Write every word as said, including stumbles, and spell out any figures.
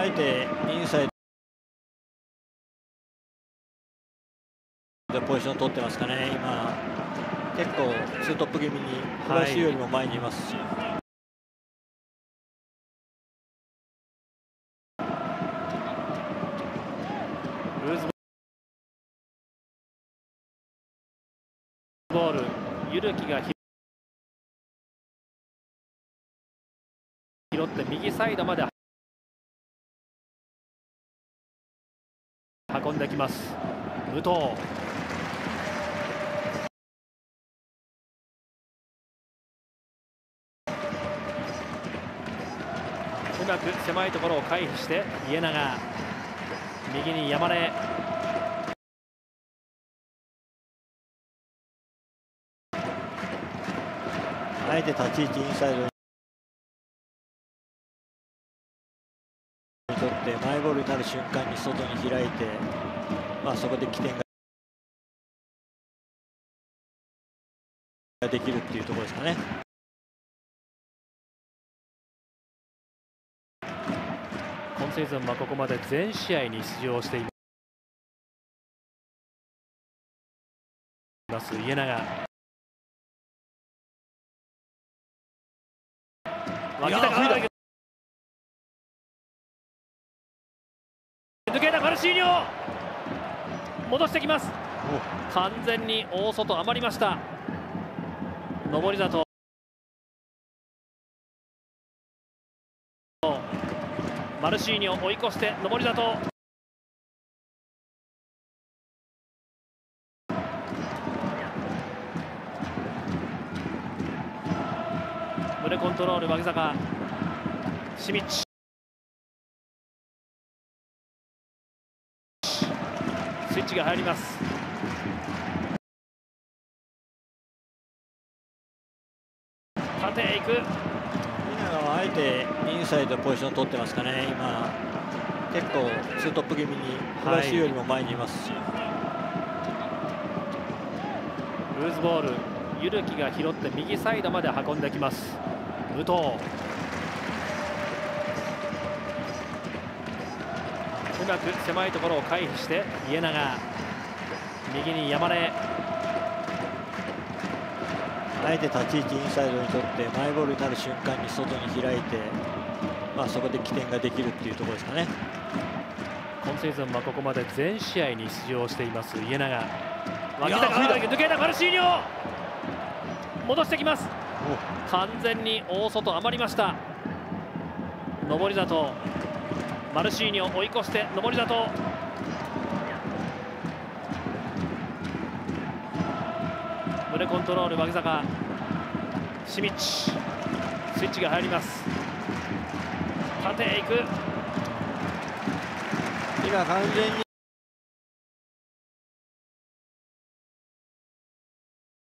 えてインサイドでポジション取ってますかね。今結構ツートップ気味に小林よりも前にいますし、 ルーズボール、ゆるきが拾って右サイドまで運んできます。武藤、うまく狭いところを回避して家長、右に山根、 あえて立ち位置インサイドにとってマイボールになる瞬間に外に開いて、まあ、そこで起点ができるっていうところですかね。 今シーズンはここまで全試合に出場しています家長。脇田が抜けたマルシーニョ、戻してきます。完全に大外余りました。上り里、マルシーニョ追い越して上り里、胸コントロール脇坂、シミッチ、スイッチが入ります。縦へ行く。 稲川はあえてインサイドでポジション取ってますかね。今結構ツートップ気味に小林よりも前にいますし、 ルーズボール、ゆるきが拾って右サイドまで運んできます。武藤、うまく狭いところを回避して家長、右に山根、 あえて立ち位置インサイドにとってマイボールになる瞬間に外に開いて、まあ、そこで起点ができるっていうところですかね。 今シーズンはここまで全試合に出場しています家長。脇田が抜けたマルシーニョ、戻してきます。完全に大外余りました。上り里、マルシーニョ追い越して上り里、胸コントロール脇坂、シミッチ、スイッチが入ります。縦へ行く。 今完全に